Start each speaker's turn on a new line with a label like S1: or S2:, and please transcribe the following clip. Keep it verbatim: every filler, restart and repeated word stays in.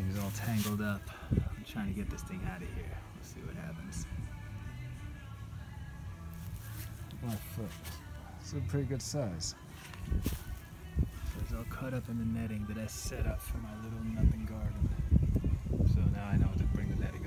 S1: Thing's all tangled up. I'm trying to get this thing out of here. Let's see what happens. My foot. It's a pretty good size. So it's all caught up in the netting that I set up for my little nothing garden. So now I know to bring the netting